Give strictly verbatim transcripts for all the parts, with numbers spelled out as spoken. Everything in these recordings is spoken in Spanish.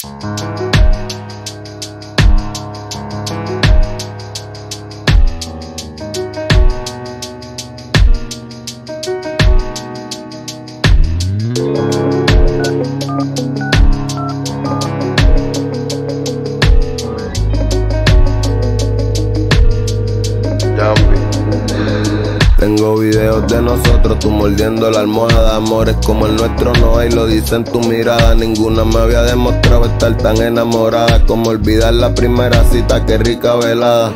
Tengo videos de nosotros, tú mordiendo la almohada. Amores como el nuestro no hay, lo dice en tu mirada. Ninguna me había demostrado estar tan enamorada como olvidar la primera cita, qué rica velada.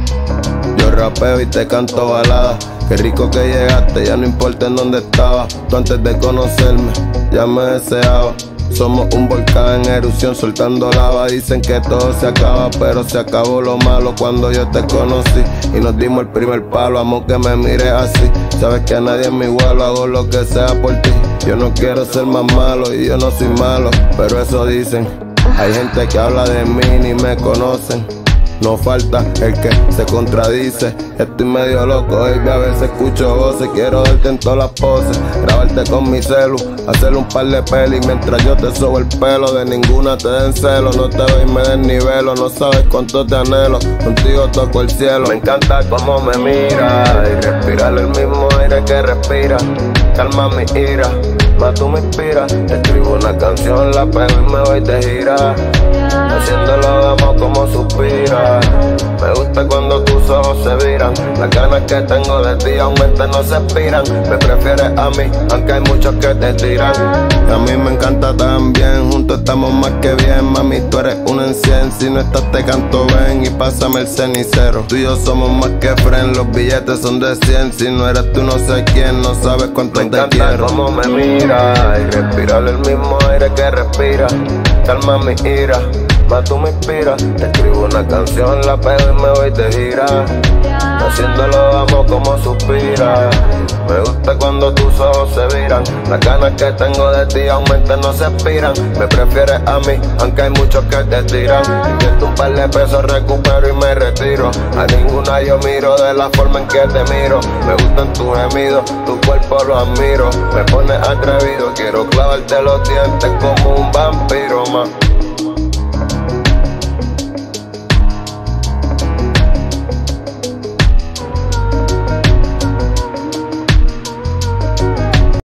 Yo rapeo y te canto balada. Qué rico que llegaste, ya no importa en dónde estaba. Tú antes de conocerme ya me deseaba. Somos un volcán en erupción soltando lava. Dicen que todo se acaba, pero se acabó lo malo cuando yo te conocí y nos dimos el primer palo. Amo que me mires así, sabes que a nadie me igualo. Hago lo que sea por ti, yo no quiero ser más malo y yo no soy malo, pero eso dicen. Hay gente que habla de mí ni me conocen. No falta el que se contradice. Estoy medio loco, baby, a veces escucho voces. Quiero darte en todas las poses, grabarte con mi celu, hacer un par de pelis mientras yo te sobo el pelo. De ninguna te den celo, no te veo y me desnivelo. No sabes cuánto te anhelo, contigo toco el cielo. Me encanta cómo me mira y respirar el mismo aire que respira. Calma mi ira, más tú me inspiras. Escribo una canción, la pego y me voy de gira. Haciéndolo amo como suspira. Me gusta cuando tus ojos se viran. Las ganas que tengo de ti aumentan, no se expiran. Me prefieres a mí, aunque hay muchos que te tiran. A mí me encanta también, juntos estamos más que bien. Mami, tú eres un en cien, si no estás te canto ven y pásame el cenicero. Tú y yo somos más que friends, los billetes son de cien. Si no eres tú no sé quién, no sabes cuánto te quiero. Me encanta cómo me mira y respirar el mismo aire que respira. Calma mi ira, más tú me inspiras. Escribo una canción, la pego y me voy de gira. Haciéndolo amo como suspira. Me gusta cuando tus ojos se viran. Las ganas que tengo de ti aumentan, no se expiran. Me prefieres a mí, aunque hay muchos que te tiran. Invierto un par de pesos, recupero y me retiro. A ninguna yo miro de la forma en que te miro. Me gustan tus gemidos, tu cuerpo lo admiro. Me pones atrevido, quiero clavarte los dientes como un vampiro más.